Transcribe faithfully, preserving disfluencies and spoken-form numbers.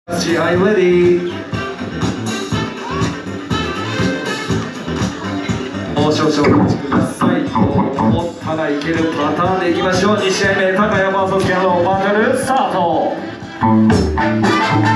試合レディー。もう少々お待ちください。思ったらいけるパターンでいきましょう。に試合目、高谷 ブイエス キャノンバトルスタート。